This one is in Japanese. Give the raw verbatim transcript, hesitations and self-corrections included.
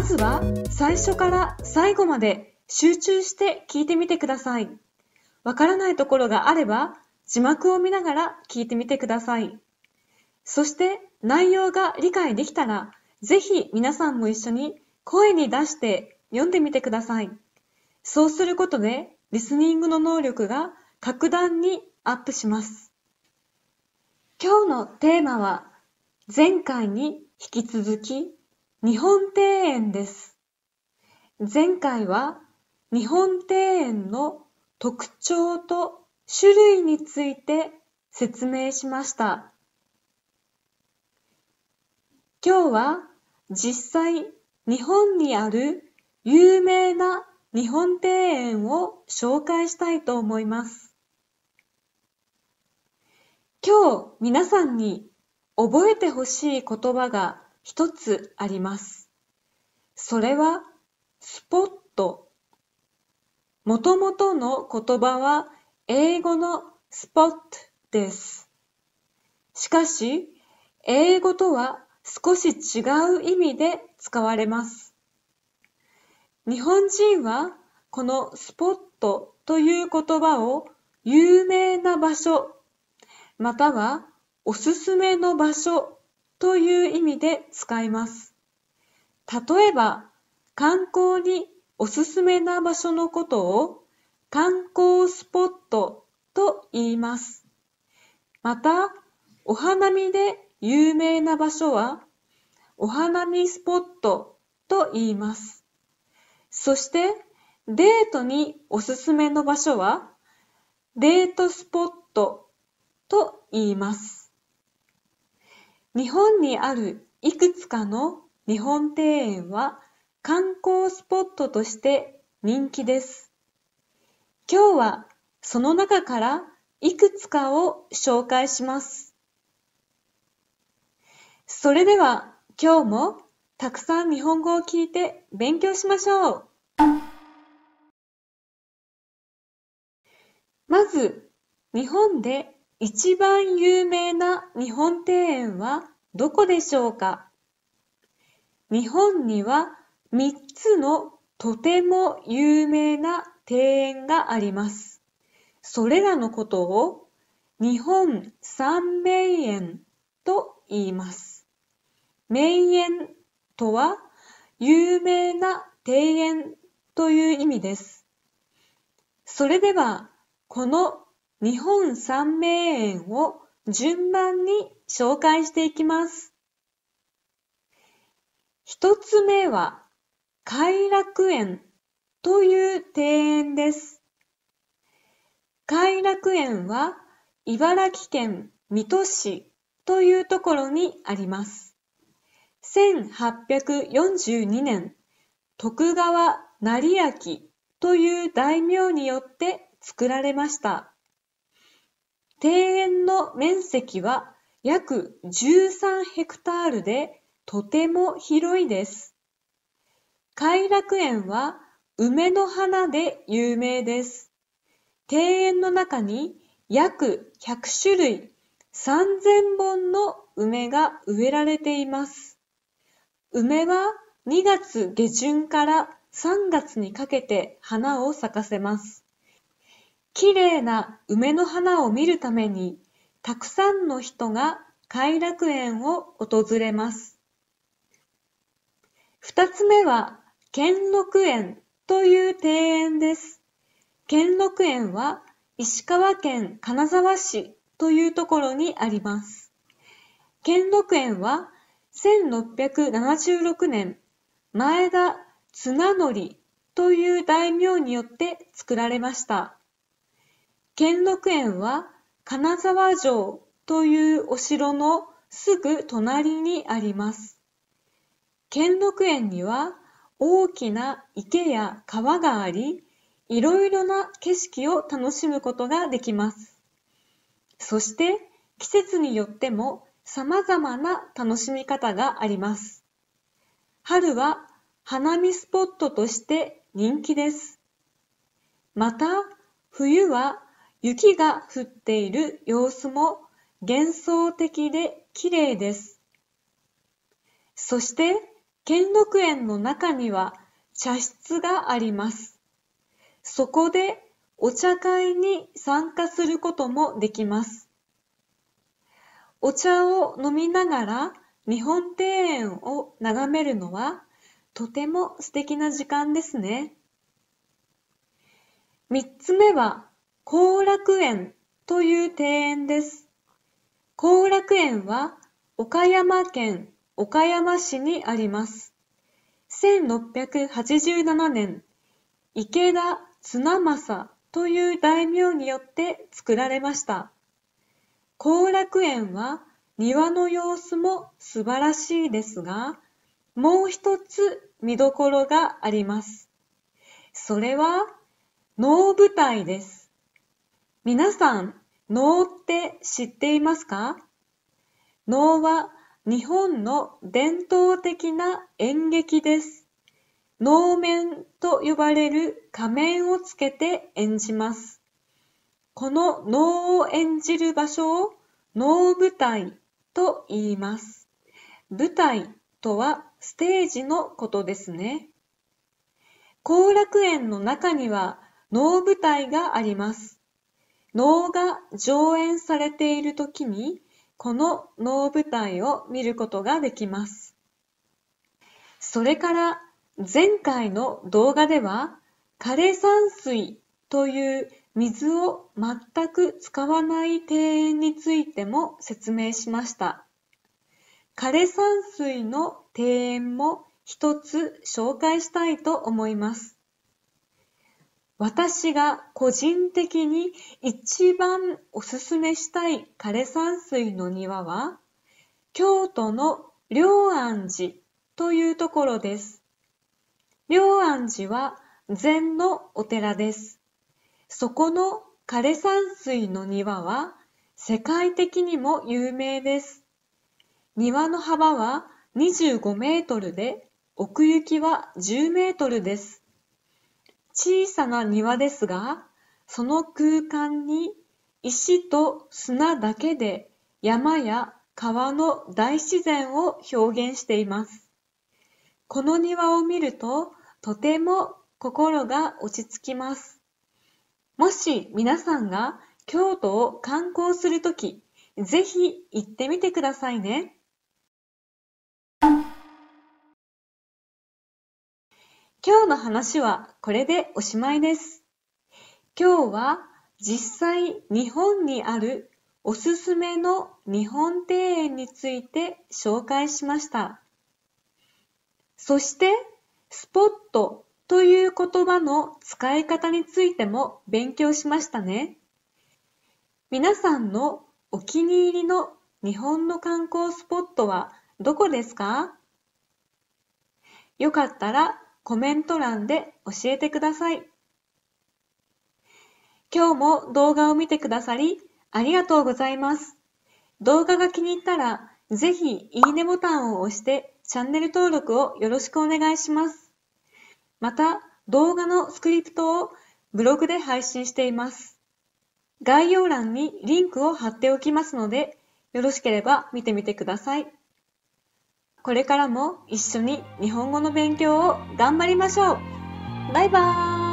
ずは最初から最後まで集中して聞いてみてください。わからないところがあれば字幕を見ながら聞いてみてください。そして内容が理解できたら、ぜひ皆さんも一緒に声に出して読んでみてください。そうすることでリスニングの能力が格段にアップします。今日のテーマは前回に引き続き日本庭園です。前回は日本庭園の特徴と種類について説明しました。今日は実際日本にある有名な日本庭園を紹介したいと思います。今日皆さんに覚えてほしい言葉が一つあります。それはスポット。もともとの言葉は英語のスポットです。しかし、英語とは少し違う意味で使われます。日本人はこのスポットという言葉を有名な場所、またはおすすめの場所という意味で使います。例えば、観光におすすめな場所のことを観光スポットと言います。また、お花見で有名な場所はお花見スポットと言います。そして、デートにおすすめの場所はデートスポットと言います。日本にあるいくつかの日本庭園は観光スポットとして人気です。今日はその中からいくつかを紹介します。それでは今日もたくさん日本語を聞いて勉強しましょう。まず、日本で一番有名な日本庭園はどこでしょうか？日本にはみっつのとても有名な庭園があります。それらのことを日本三名園と言います。名園とは有名な庭園という意味です。それではこの日本三名園を順番に紹介していきます。一つ目は偕楽園という庭園です。偕楽園は茨城県水戸市というところにあります。せんはっぴゃくよんじゅうにねん、徳川斉昭という大名によって作られました。庭園の面積は約じゅうさんヘクタールでとても広いです。偕楽園は梅の花で有名です。庭園の中に約ひゃくしゅるいさんぜんぼんの梅が植えられています。梅はにがつげじゅんからさんがつにかけて花を咲かせます。きれいな梅の花を見るためにたくさんの人が偕楽園を訪れます。二つ目は兼六園という庭園です。兼六園は石川県金沢市というところにあります。兼六園はせんろっぴゃくななじゅうろくねん、前田綱紀という大名によって作られました。兼六園は金沢城というお城のすぐ隣にあります。兼六園には大きな池や川があり、いろいろな景色を楽しむことができます。そして季節によっても様々な楽しみ方があります。春は花見スポットとして人気です。また冬は雪が降っている様子も幻想的で綺麗です。そして兼六園の中には茶室があります。そこでお茶会に参加することもできます。お茶を飲みながら日本庭園を眺めるのはとても素敵な時間ですね。三つ目は後楽園という庭園です。後楽園は岡山県岡山市にあります。せんろっぴゃくはちじゅうななねん、池田綱政という大名によって作られました。後楽園は庭の様子も素晴らしいですが、もう一つ見どころがあります。それは能舞台です。皆さん、能って知っていますか？能は日本の伝統的な演劇です。能面と呼ばれる仮面をつけて演じます。この能を演じる場所を能舞台と言います。舞台とはステージのことですね。後楽園の中には能舞台があります。能が上演されているときに、この能舞台を見ることができます。それから前回の動画では、枯山水という水を全く使わない庭園についても説明しました。枯山水の庭園も一つ紹介したいと思います。私が個人的に一番おすすめしたい枯山水の庭は、京都の龍安寺というところです。龍安寺は禅のお寺です。そこの枯山水の庭は世界的にも有名です。庭の幅はにじゅうごメートルで、奥行きはじゅうメートルです。小さな庭ですが、その空間に石と砂だけで山や川の大自然を表現しています。この庭を見るととても心が落ち着きます。もし皆さんが京都を観光するとき、ぜひ行ってみてくださいね。今日の話はこれでおしまいです。今日は実際日本にあるおすすめの日本庭園について紹介しました。そしてスポットという言葉の使い方についても勉強しましたね。皆さんのお気に入りの日本の観光スポットはどこですか？よかったらコメント欄で教えてください。今日も動画を見てくださりありがとうございます。動画が気に入ったらぜひいいねボタンを押してチャンネル登録をよろしくお願いします。また動画のスクリプトをブログで配信しています。概要欄にリンクを貼っておきますのでよろしければ見てみてください。これからも一緒に日本語の勉強を頑張りましょう。バイバーイ。